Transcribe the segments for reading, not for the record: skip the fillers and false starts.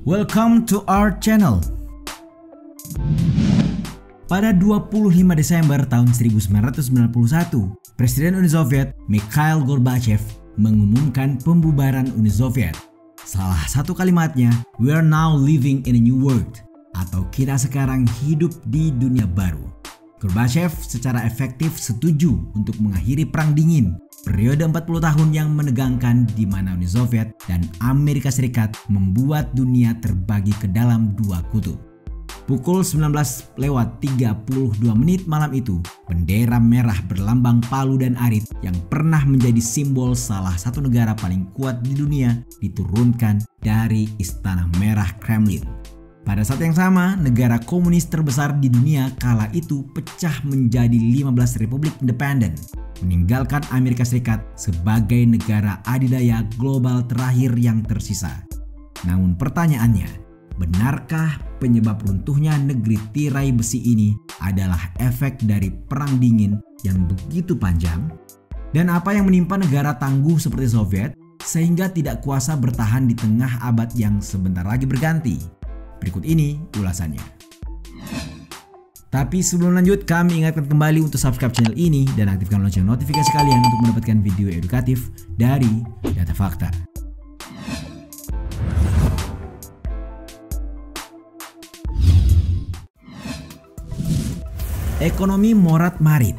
Welcome to our channel. Pada 25 Desember tahun 1991, Presiden Uni Soviet Mikhail Gorbachev mengumumkan pembubaran Uni Soviet. Salah satu kalimatnya, "We are now living in a new world," atau kita sekarang hidup di dunia baru. Gorbachev secara efektif setuju untuk mengakhiri Perang Dingin, periode 40 tahun yang menegangkan di mana Uni Soviet dan Amerika Serikat membuat dunia terbagi ke dalam dua kutub. Pukul 19:32 malam itu, bendera merah berlambang palu dan arit yang pernah menjadi simbol salah satu negara paling kuat di dunia diturunkan dari Istana Merah Kremlin. Pada saat yang sama, negara komunis terbesar di dunia kala itu pecah menjadi 15 republik independen, meninggalkan Amerika Serikat sebagai negara adidaya global terakhir yang tersisa. Namun pertanyaannya, benarkah penyebab runtuhnya negeri tirai besi ini adalah efek dari Perang Dingin yang begitu panjang? Dan apa yang menimpa negara tangguh seperti Soviet sehingga tidak kuasa bertahan di tengah abad yang sebentar lagi berganti? Berikut ini ulasannya. Tapi sebelum lanjut, kami ingatkan kembali untuk subscribe channel ini dan aktifkan lonceng notifikasi kalian untuk mendapatkan video edukatif dari Data Fakta. Ekonomi morat-marit.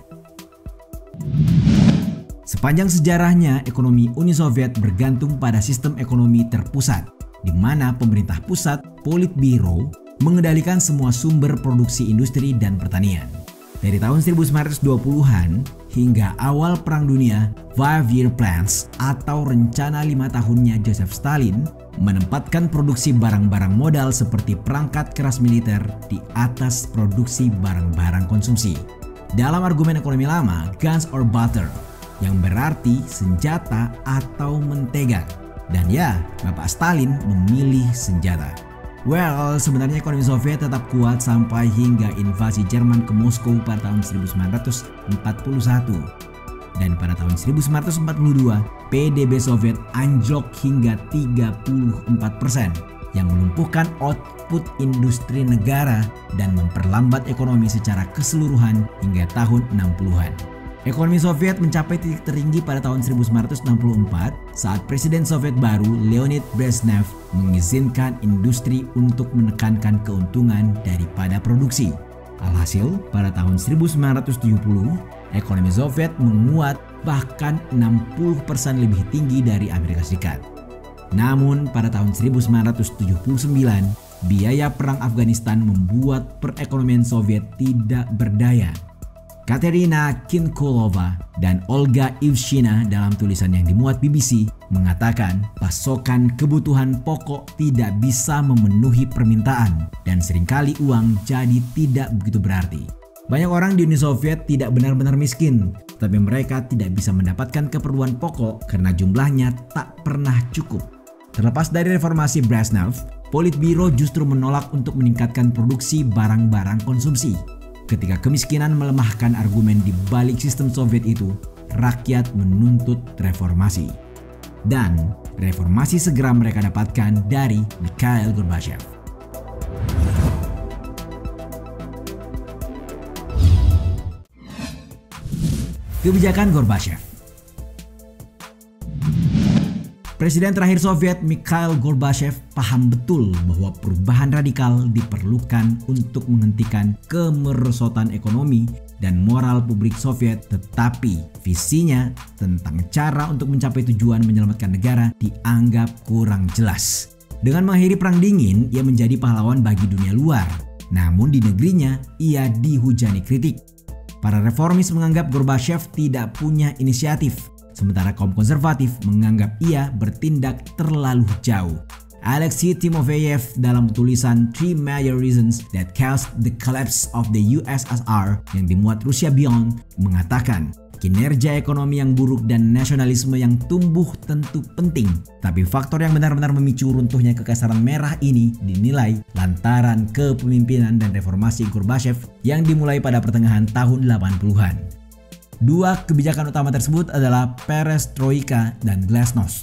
Sepanjang sejarahnya, ekonomi Uni Soviet bergantung pada sistem ekonomi terpusat, di mana pemerintah pusat, Politburo, mengendalikan semua sumber produksi industri dan pertanian. Dari tahun 1920-an hingga awal Perang Dunia, Five-Year Plans atau rencana 5 tahunnya Joseph Stalin menempatkan produksi barang-barang modal seperti perangkat keras militer di atas produksi barang-barang konsumsi. Dalam argumen ekonomi lama, guns or butter, yang berarti senjata atau mentega. Dan ya, Bapak Stalin memilih senjata. Well, sebenarnya ekonomi Soviet tetap kuat sampai hingga invasi Jerman ke Moskow pada tahun 1941. Dan pada tahun 1942, PDB Soviet anjlok hingga 34%, yang melumpuhkan output industri negara dan memperlambat ekonomi secara keseluruhan hingga tahun 60-an. Ekonomi Soviet mencapai titik tertinggi pada tahun 1964 saat Presiden Soviet baru Leonid Brezhnev mengizinkan industri untuk menekankan keuntungan daripada produksi. Alhasil, pada tahun 1970, ekonomi Soviet menguat bahkan 60% lebih tinggi dari Amerika Serikat. Namun, pada tahun 1979, biaya perang Afghanistan membuat perekonomian Soviet tidak berdaya. Katerina Kinkolova dan Olga Ivshina dalam tulisan yang dimuat BBC mengatakan pasokan kebutuhan pokok tidak bisa memenuhi permintaan dan seringkali uang jadi tidak begitu berarti. Banyak orang di Uni Soviet tidak benar-benar miskin, tapi mereka tidak bisa mendapatkan keperluan pokok karena jumlahnya tak pernah cukup. Terlepas dari reformasi Brezhnev, Politburo justru menolak untuk meningkatkan produksi barang-barang konsumsi. Ketika kemiskinan melemahkan argumen di balik sistem Soviet itu, rakyat menuntut reformasi. Dan reformasi segera mereka dapatkan dari Mikhail Gorbachev. Kebijakan Gorbachev. Presiden terakhir Soviet Mikhail Gorbachev paham betul bahwa perubahan radikal diperlukan untuk menghentikan kemerosotan ekonomi dan moral publik Soviet, tetapi visinya tentang cara untuk mencapai tujuan menyelamatkan negara dianggap kurang jelas. Dengan mengakhiri Perang Dingin, ia menjadi pahlawan bagi dunia luar. Namun di negerinya, ia dihujani kritik. Para reformis menganggap Gorbachev tidak punya inisiatif, sementara kaum konservatif menganggap ia bertindak terlalu jauh. Alexei Timofeyev dalam tulisan Three Major Reasons That Caused the Collapse of the USSR yang dimuat Russia Beyond mengatakan, kinerja ekonomi yang buruk dan nasionalisme yang tumbuh tentu penting, tapi faktor yang benar-benar memicu runtuhnya kekaisaran merah ini dinilai lantaran kepemimpinan dan reformasi Gorbachev yang dimulai pada pertengahan tahun 80-an. Dua kebijakan utama tersebut adalah perestroika dan glasnost.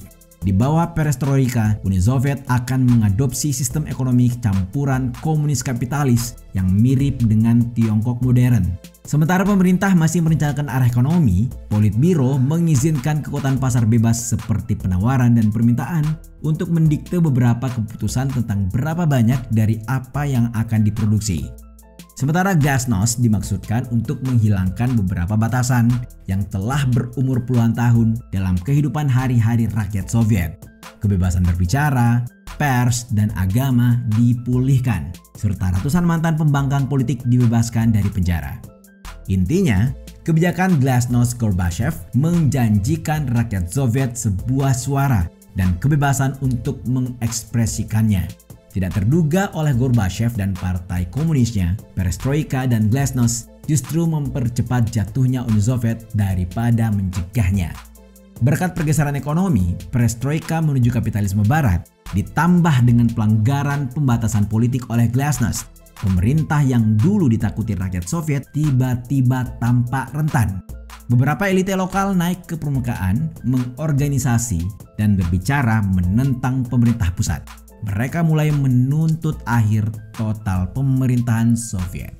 Di bawah perestroika, Uni Soviet akan mengadopsi sistem ekonomi campuran komunis kapitalis yang mirip dengan Tiongkok modern. Sementara pemerintah masih merencanakan arah ekonomi, Politbiro mengizinkan kekuatan pasar bebas seperti penawaran dan permintaan untuk mendikte beberapa keputusan tentang berapa banyak dari apa yang akan diproduksi. Sementara glasnost dimaksudkan untuk menghilangkan beberapa batasan yang telah berumur puluhan tahun dalam kehidupan hari-hari rakyat Soviet. Kebebasan berbicara, pers, dan agama dipulihkan, serta ratusan mantan pembangkang politik dibebaskan dari penjara. Intinya, kebijakan glasnost Gorbachev menjanjikan rakyat Soviet sebuah suara dan kebebasan untuk mengekspresikannya. Tidak terduga oleh Gorbachev dan partai komunisnya, perestroika dan glasnost justru mempercepat jatuhnya Uni Soviet daripada mencegahnya. Berkat pergeseran ekonomi, perestroika menuju kapitalisme barat, ditambah dengan pelanggaran pembatasan politik oleh glasnost, pemerintah yang dulu ditakuti rakyat Soviet tiba-tiba tampak rentan. Beberapa elite lokal naik ke permukaan, mengorganisasi, dan berbicara menentang pemerintah pusat. Mereka mulai menuntut akhir total pemerintahan Soviet.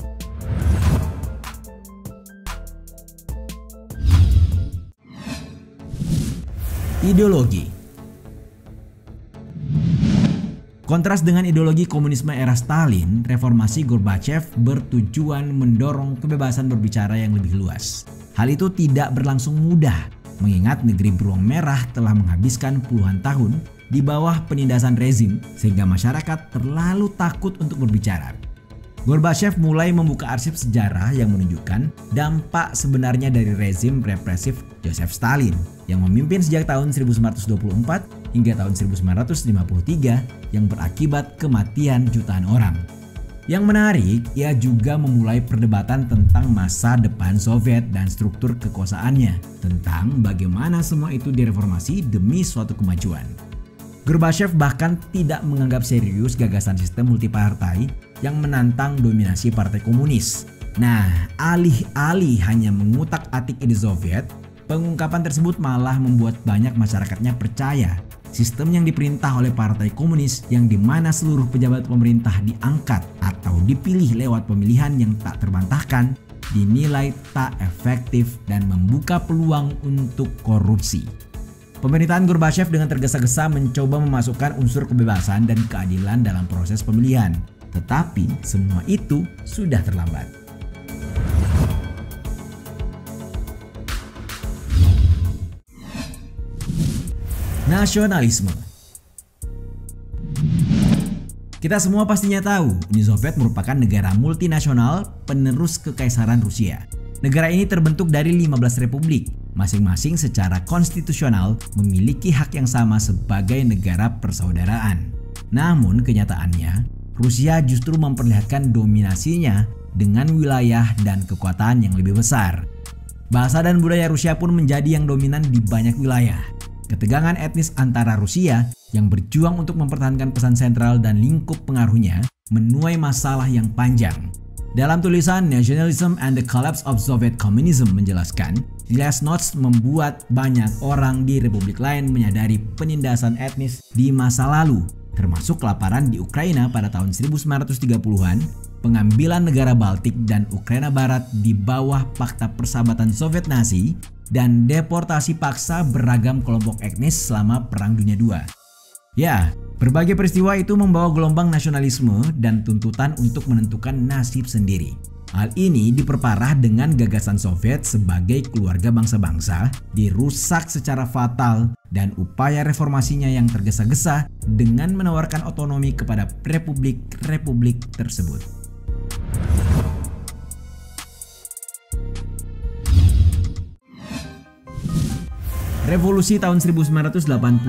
Ideologi. Kontras dengan ideologi komunisme era Stalin, reformasi Gorbachev bertujuan mendorong kebebasan berbicara yang lebih luas. Hal itu tidak berlangsung mudah, mengingat negeri beruang merah telah menghabiskan puluhan tahun di bawah penindasan rezim sehingga masyarakat terlalu takut untuk berbicara. Gorbachev mulai membuka arsip sejarah yang menunjukkan dampak sebenarnya dari rezim represif Joseph Stalin yang memimpin sejak tahun 1924 hingga tahun 1953 yang berakibat kematian jutaan orang. Yang menarik, ia juga memulai perdebatan tentang masa depan Soviet dan struktur kekuasaannya, tentang bagaimana semua itu direformasi demi suatu kemajuan. Gorbachev bahkan tidak menganggap serius gagasan sistem multipartai yang menantang dominasi partai komunis. Nah, alih-alih hanya mengutak-atik ide Soviet, pengungkapan tersebut malah membuat banyak masyarakatnya percaya sistem yang diperintah oleh partai komunis yang dimana seluruh pejabat pemerintah diangkat atau dipilih lewat pemilihan yang tak terbantahkan dinilai tak efektif dan membuka peluang untuk korupsi. Pemerintahan Gorbachev dengan tergesa-gesa mencoba memasukkan unsur kebebasan dan keadilan dalam proses pemilihan. Tetapi semua itu sudah terlambat. Nasionalisme. Kita semua pastinya tahu, Uni Soviet merupakan negara multinasional penerus kekaisaran Rusia. Negara ini terbentuk dari 15 republik, masing-masing secara konstitusional memiliki hak yang sama sebagai negara persaudaraan. Namun kenyataannya, Rusia justru memperlihatkan dominasinya dengan wilayah dan kekuatan yang lebih besar. Bahasa dan budaya Rusia pun menjadi yang dominan di banyak wilayah. Ketegangan etnis antara Rusia yang berjuang untuk mempertahankan pesan sentral dan lingkup pengaruhnya menuai masalah yang panjang. Dalam tulisan Nationalism and the Collapse of Soviet Communism menjelaskan, glasnost membuat banyak orang di republik lain menyadari penindasan etnis di masa lalu, termasuk kelaparan di Ukraina pada tahun 1930-an, pengambilan negara Baltik dan Ukraina Barat di bawah Pakta Persahabatan Soviet Nazi, dan deportasi paksa beragam kelompok etnis selama Perang Dunia II. Ya, berbagai peristiwa itu membawa gelombang nasionalisme dan tuntutan untuk menentukan nasib sendiri. Hal ini diperparah dengan gagasan Soviet sebagai keluarga bangsa-bangsa dirusak secara fatal dan upaya reformasinya yang tergesa-gesa dengan menawarkan otonomi kepada republik-republik tersebut. Revolusi tahun 1989.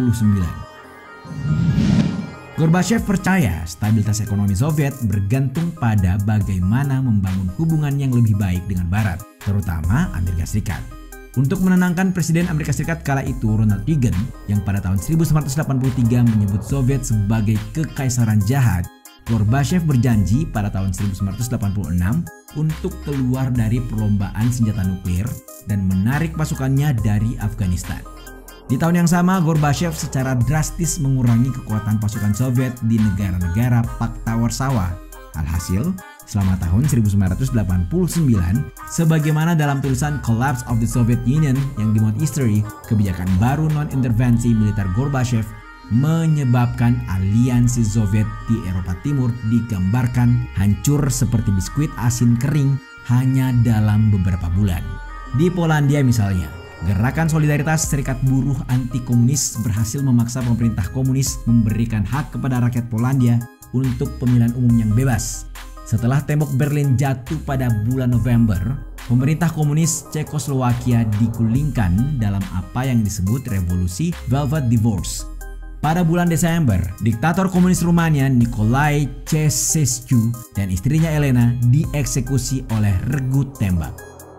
Gorbachev percaya stabilitas ekonomi Soviet bergantung pada bagaimana membangun hubungan yang lebih baik dengan Barat, terutama Amerika Serikat. Untuk menenangkan Presiden Amerika Serikat kala itu, Ronald Reagan, yang pada tahun 1983 menyebut Soviet sebagai kekaisaran jahat, Gorbachev berjanji pada tahun 1986 untuk keluar dari perlombaan senjata nuklir dan menarik pasukannya dari Afghanistan. Di tahun yang sama, Gorbachev secara drastis mengurangi kekuatan pasukan Soviet di negara-negara Pakta Warsawa. Alhasil, selama tahun 1989, sebagaimana dalam tulisan Collapse of the Soviet Union yang dimuat History, kebijakan baru non-intervensi militer Gorbachev menyebabkan aliansi Soviet di Eropa Timur digambarkan hancur seperti biskuit asin kering hanya dalam beberapa bulan. Di Polandia misalnya, Gerakan Solidaritas Serikat Buruh Anti-Komunis berhasil memaksa pemerintah komunis memberikan hak kepada rakyat Polandia untuk pemilihan umum yang bebas. Setelah tembok Berlin jatuh pada bulan November, pemerintah komunis Cekoslowakia digulingkan dalam apa yang disebut Revolusi Velvet Divorce. Pada bulan Desember, diktator komunis Rumania Nicolae Ceausescu dan istrinya Elena dieksekusi oleh regu tembak.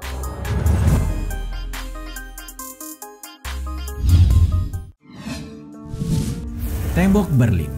Tembok Berlin.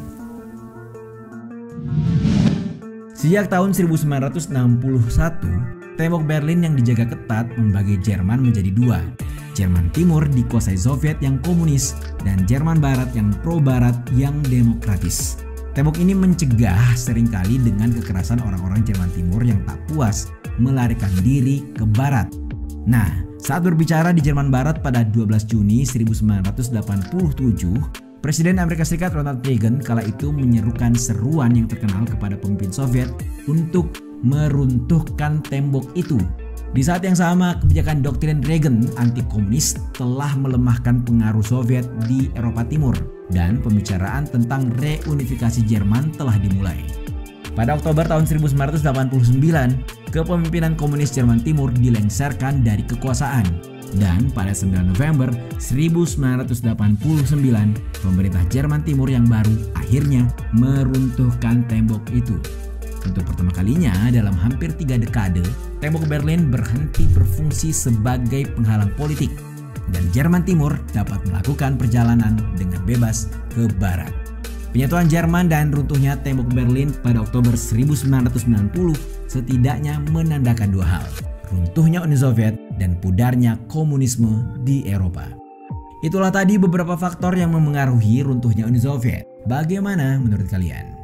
Sejak tahun 1961, tembok Berlin yang dijaga ketat membagi Jerman menjadi dua. Jerman Timur dikuasai Soviet yang komunis dan Jerman Barat yang pro-barat yang demokratis. Tembok ini mencegah seringkali dengan kekerasan orang-orang Jerman Timur yang tak puas melarikan diri ke barat. Nah, saat berbicara di Jerman Barat pada 12 Juni 1987, Presiden Amerika Serikat Ronald Reagan kala itu menyerukan seruan yang terkenal kepada pemimpin Soviet untuk meruntuhkan tembok itu. Di saat yang sama, kebijakan doktrin Reagan anti-komunis telah melemahkan pengaruh Soviet di Eropa Timur dan pembicaraan tentang reunifikasi Jerman telah dimulai. Pada Oktober tahun 1989, kepemimpinan komunis Jerman Timur dilengsarkan dari kekuasaan. Dan pada 9 November 1989, pemerintah Jerman Timur yang baru akhirnya meruntuhkan tembok itu. Untuk pertama kalinya dalam hampir 3 dekade, tembok Berlin berhenti berfungsi sebagai penghalang politik dan Jerman Timur dapat melakukan perjalanan dengan bebas ke barat. Penyatuan Jerman dan runtuhnya tembok Berlin pada Oktober 1990 setidaknya menandakan dua hal: runtuhnya Uni Soviet dan pudarnya komunisme di Eropa. Itulah tadi beberapa faktor yang memengaruhi runtuhnya Uni Soviet. Bagaimana menurut kalian?